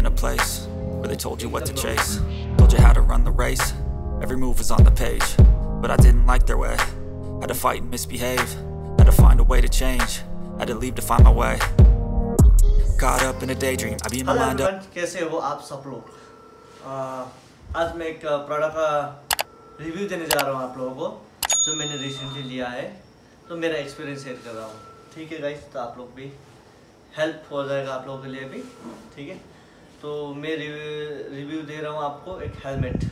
in a place where they told you what to chase, told you how to run the race. Every move was on the page, but I didn't like their way. Had to fight and misbehave, had to find a way to change, had to leave to find my way. Caught up in a daydream, I beat my mind up. कैसे हो आप सब लोग? आज मैं एक product का review देने जा रहा हूँ आप लोगों को, जो मैंने रिसेंटली लिया है। तो मेरा एक्सपीरियंस शेयर कर रहा हूँ, ठीक है गाइस? तो आप लोग भी हेल्प हो जाएगा आप लोगों के लिए भी, ठीक है? तो मैं रिव्यू दे रहा हूँ आपको एक हेलमेट।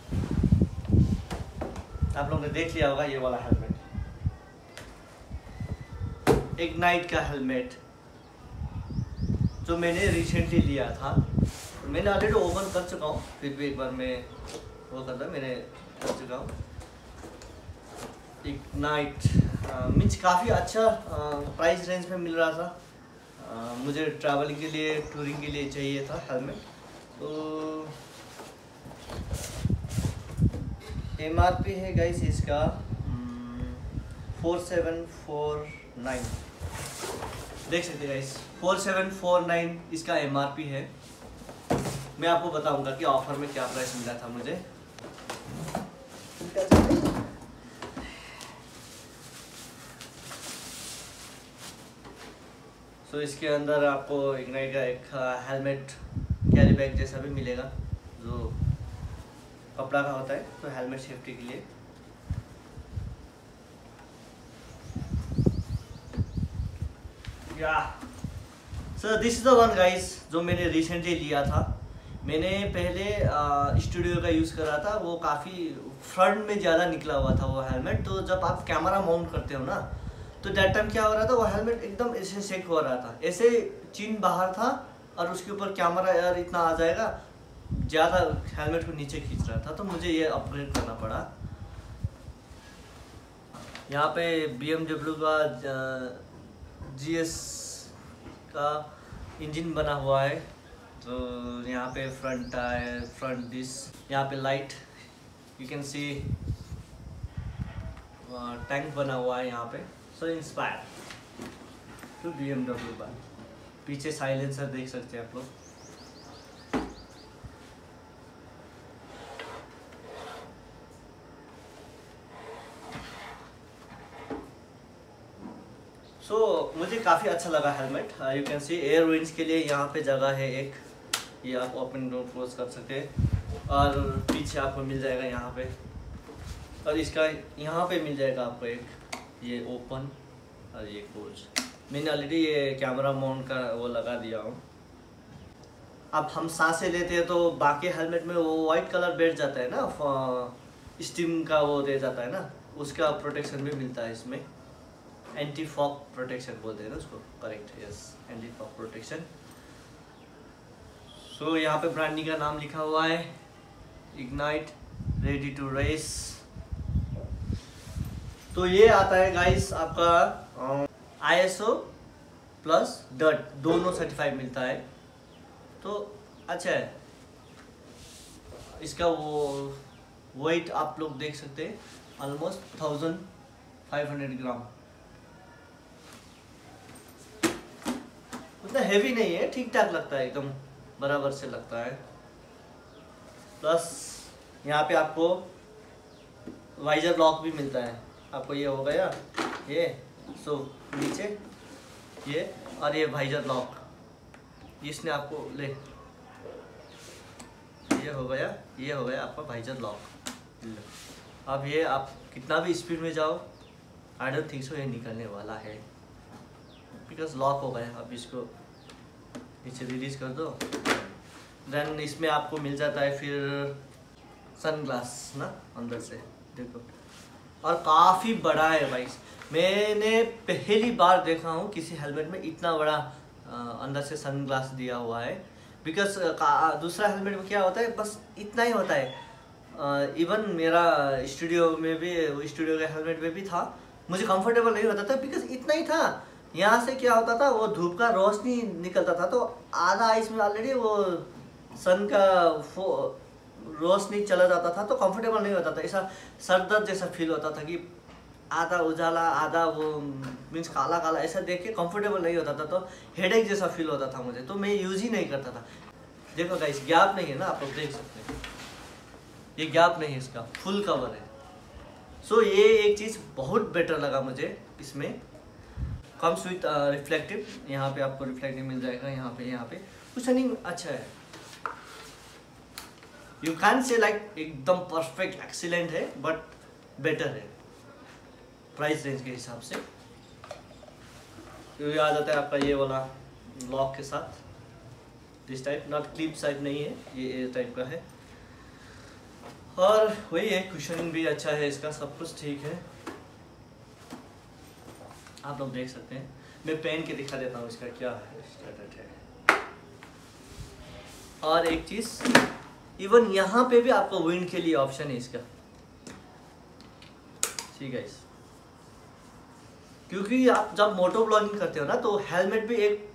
आप लोगों ने देख लिया होगा ये वाला हेलमेट, इग्नाइट का हेलमेट, जो मैंने रिसेंटली लिया था। मैंने ऑलरेडी ओपन कर चुका हूँ, फिर भी एक बार मैं वो करता मैंने कर चुका हूँ। इग्नाइट मीन्स काफ़ी अच्छा प्राइस रेंज में मिल रहा था। मुझे ट्रैवलिंग के लिए, टूरिंग के लिए चाहिए था हेलमेट। तो MRP है गाइस इसका 4749, देख सकते हैं गाइस, 4749 इसका MRP है। मैं आपको बताऊंगा कि ऑफर में क्या प्राइस मिला था मुझे। तो इसके अंदर आपको इग्नाइट का एक हेलमेट कैरी बैग जैसा भी मिलेगा, जो कपड़ा का होता है, तो हेलमेट सेफ्टी के लिए। So this is the one guys, जो मैंने रिसेंटली लिया था। मैंने पहले स्टूडियो का यूज़ करा था, वो काफ़ी फ्रंट में ज़्यादा निकला हुआ था वो हेलमेट। तो जब आप कैमरा माउंट करते हो ना, तो दैट टाइम क्या हो रहा था, वो हेलमेट एकदम ऐसे शेक हो रहा था, ऐसे चिन बाहर था और उसके ऊपर कैमरा यार इतना आ जाएगा, ज़्यादा हेलमेट को नीचे खींच रहा था। तो मुझे ये अपग्रेड करना पड़ा। यहाँ पे BMW का GS का इंजन बना हुआ है। तो यहाँ पे फ्रंट टायर, फ्रंट डिस, यहाँ पे light, you can see tank बना हुआ है यहाँ पे। सो इंस्पायर टू BMW पर। पीछे साइलेंसर देख सकते हैं आप लोग। सो मुझे काफ़ी अच्छा लगा helmet. You can see air winds के लिए यहाँ पे जगह है एक, ये आप ओपन डोर क्लोज कर सकते हैं। और पीछे आपको मिल जाएगा यहाँ पे, और इसका यहाँ पे मिल जाएगा आपको एक ये ओपन और ये क्लोज। मैंने ऑलरेडी ये कैमरा माउंट का वो लगा दिया हूँ। अब हम सांसें लेते हैं तो बाकी हेलमेट में वो वाइट कलर बैठ जाता है ना, स्टीम का वो दे जाता है ना, उसका प्रोटेक्शन भी मिलता है इसमें। एंटी फॉग प्रोटेक्शन बोलते हैं ना उसको, correct? Yes, anti fog protection. So यहाँ पे ब्रांडिंग का नाम लिखा हुआ है, इग्नाइट रेडी टू रेस। तो ये आता है गाइस आपका ISO प्लस DOT दोनों सर्टिफाइड मिलता है। तो अच्छा है। इसका वो वेट आप लोग देख सकते हैं, ऑलमोस्ट 1500 ग्राम। उतना हैवी नहीं है, ठीक ठाक लगता है, एकदम बराबर से लगता है। प्लस यहाँ पे आपको वाइजर लॉक भी मिलता है। आपको ये हो गया ये, सो नीचे ये, और ये वाइजर लॉक, इसने आपको ले, ये हो गया आपका वाइजर लॉक। अब ये आप कितना भी स्पीड में जाओ, आई डोंट थिंक सो ये निकलने वाला है, बिकॉज लॉक हो गया। अब इसको नीचे रिलीज कर दो। देन इसमें आपको मिल जाता है फिर सनग्लास ना, अंदर से देखो, और काफ़ी बड़ा है भाई। मैंने पहली बार देखा हूँ किसी हेलमेट में इतना बड़ा अंदर से सनग्लास दिया हुआ है। बिकॉज दूसरा हेलमेट में क्या होता है, बस इतना ही होता है। इवन मेरा स्टूडियो में भी, स्टूडियो के हेलमेट में भी था, मुझे कंफर्टेबल नहीं होता था, बिकॉज इतना ही था। यहाँ से क्या होता था, वो धूप का रोशनी निकलता था, तो आधा इसमें ऑलरेडी वो सन का रोशनी चला जाता था, तो कंफर्टेबल नहीं होता था। ऐसा सर दर्द जैसा फील होता था कि आधा उजाला आधा वो मीन्स काला काला, ऐसा देख के कंफर्टेबल नहीं होता था, तो हेडेक जैसा फील होता था मुझे, तो मैं यूज़ ही नहीं करता था। देखो गाइस गैप नहीं है ना, आप लोग देख सकते हैं, ये गैप नहीं है, इसका फुल कवर है। सो ये एक चीज़ बहुत बेटर लगा मुझे इसमें। कम्स विथ रिफ्लेक्टिव, यहाँ पे आपको रिफ्लेक्टिव मिल जाएगा, यहाँ पे कुशनिंग अच्छा है। यू कैन से लाइक एकदम परफेक्ट एक्सीलेंट है, बट बेटर है प्राइस रेंज के हिसाब से। ये आ जाता है आपका ये वाला लॉक के साथ, this type, not clip type नहीं है, ये टाइप का है। और वही है, कुशनिंग भी अच्छा है इसका, सब कुछ ठीक है, आप लोग देख सकते हैं। मैं पहन के दिखा देता हूँ इसका क्या है स्टेटस है। और एक चीज़, इवन यहाँ पे भी आपको विंड के लिए ऑप्शन है इसका, ठीक है। क्योंकि आप जब मोटो ब्लॉगिंग करते हो ना, तो हेलमेट भी एक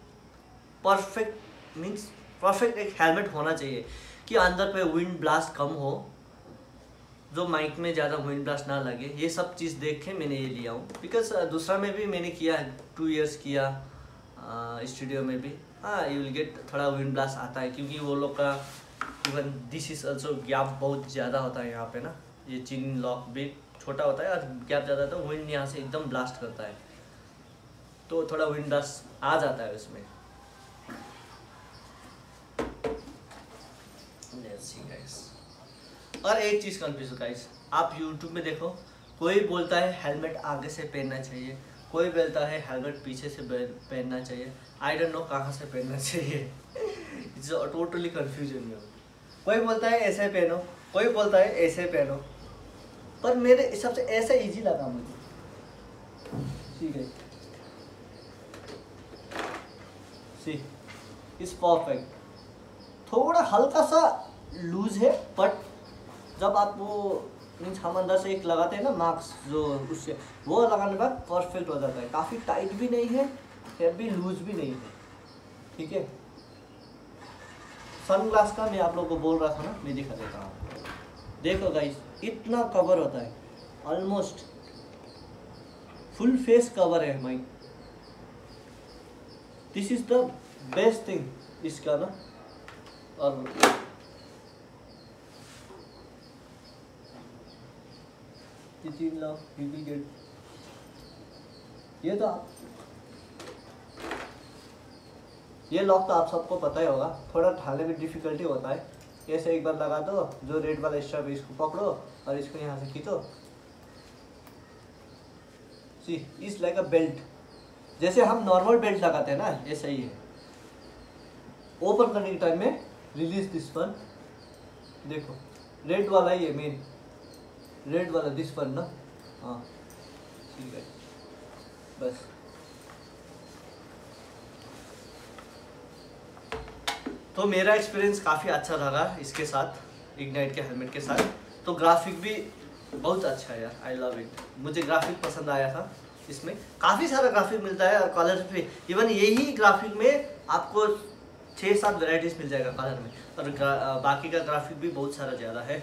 परफेक्ट एक हेलमेट होना चाहिए कि अंदर पे विंड ब्लास्ट कम हो, जो माइक में ज़्यादा विंड ब्लास्ट ना लगे। ये सब चीज़ देख के मैंने ये लिया हूँ। बिकॉज दूसरा में भी मैंने किया है, 2 years किया स्टूडियो में भी। हाँ, यू विल गेट थोड़ा विंड ब्लास्ट आता है, क्योंकि वो लोग का even this is also gap बहुत ज़्यादा होता है यहाँ पे ना, ये चिन लॉक भी छोटा होता है और गैप ज़्यादा, तो विंड यहाँ से एकदम ब्लास्ट करता है, तो थोड़ा विंड ब्लास्ट आ जाता है उसमें। और एक चीज़ कंफ्यूज गाइस, आप YouTube में देखो, कोई बोलता है हेलमेट आगे से पहनना चाहिए, कोई बोलता है हेलमेट पीछे से पहनना चाहिए। आई डोंट नो कहाँ से पहनना चाहिए। इट्स टोटली कंफ्यूजन में। कोई बोलता है ऐसे पहनो, कोई बोलता है ऐसे पहनो, पर मेरे हिसाब से ऐसा इजी लगा मुझे, ठीक है। सी इज परफेक्ट, थोड़ा हल्का सा लूज है, बट जब आप वो मीन्स हम अंदर से एक लगाते हैं ना मास्क, जो उससे वो लगाने के बाद परफेक्ट हो जाता है। काफ़ी टाइट भी नहीं है, फिर भी लूज भी नहीं है, ठीक है। सनग्लास का मैं आप लोगों को बोल रहा था ना, मैं दिखा देता हूँ। देखो गाइस, इतना कवर होता है, ऑलमोस्ट फुल फेस कवर है mic. This is the best thing इसका ना। और ये तो ये लॉक तो आप सबको पता ही होगा, थोड़ा ढालने में डिफिकल्टी होता है। ऐसे एक बार लगा दो, जो रेड वाला स्ट्रैप, इसको पकड़ो और इसको यहाँ से खींचो। See is like a belt, जैसे हम नॉर्मल बेल्ट लगाते हैं ना, ऐसा ही है। ओपन करने के टाइम में रिलीज दिस वन, देखो रेड वाला ही है मेन, रेड वाला दिस वन ना, हाँ ठीक है। बस तो मेरा एक्सपीरियंस काफ़ी अच्छा रहा इसके साथ, इग्नाइट के हेलमेट के साथ। तो ग्राफिक भी बहुत अच्छा है यार, आई लव इट। मुझे ग्राफिक पसंद आया था, इसमें काफ़ी सारा ग्राफिक मिलता है और कलर भी। इवन यही ग्राफिक में आपको 6-7 वेराइटीज़ मिल जाएगा कलर में, और बाकी का ग्राफिक भी बहुत सारा ज़्यादा है।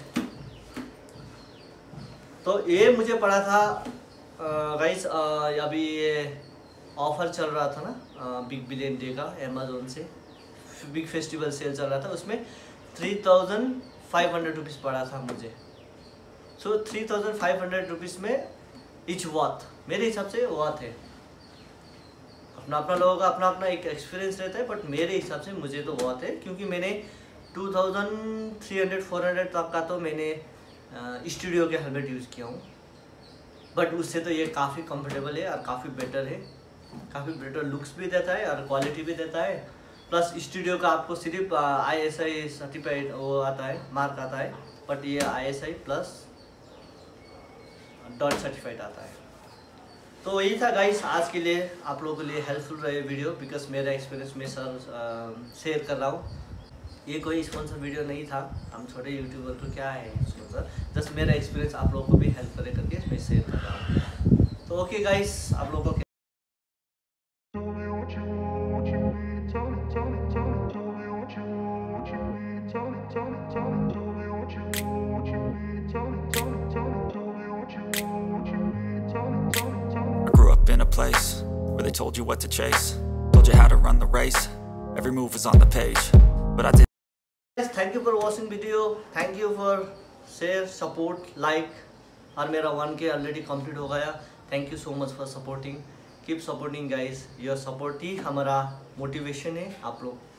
तो ये मुझे पड़ा था गाइस, अभी ये ऑफ़र चल रहा था ना बिग बिलियन डे का, अमेज़ॉन से बिग फेस्टिवल सेल चल रहा था, उसमें 3500 रुपीज़ पड़ा था मुझे। सो 3500 रुपीज़ में इच वॉथ, मेरे हिसाब से वॉथ है। अपना अपना लोगों का अपना अपना एक एक्सपीरियंस रहता है, बट मेरे हिसाब से मुझे तो वॉथ है, क्योंकि मैंने 2300-400 तक का तो मैंने स्टूडियो के हेलमेट यूज़ किया हूँ, बट उससे तो ये काफ़ी कंफर्टेबल है और काफ़ी बेटर है, काफ़ी बेटर लुक्स भी देता है और क्वालिटी भी देता है। प्लस स्टूडियो का आपको सिर्फ ISI सर्टिफाइड वो आता है, मार्क आता है, बट ये ISI प्लस डॉट सर्टिफाइड आता है। तो यही था गाइस आज के लिए, आप लोगों के लिए हेल्पफुल रहे वीडियो, बिकॉज मेरा एक्सपीरियंस मैं शेयर कर रहा हूँ। ये कोई स्पॉन्सर वीडियो नहीं था, हम छोटे यूट्यूबर तो क्या है स्पॉन्सर, जस्ट मेरा एक्सपीरियंस आप लोगों को भी हेल्प करे करके मैं शेयर कर रहा हूँ। तो ओके गाइस, आप लोगों को I grew up in a place where they told you what to chase, told you how to run the race. Every move was on the page, but I didn't thank you for watching video, thank you for share, support, like. और मेरा 1K already complete हो गया। Thank you so much for supporting, keep supporting guys. Your support ही हमारा motivation है। आप लोग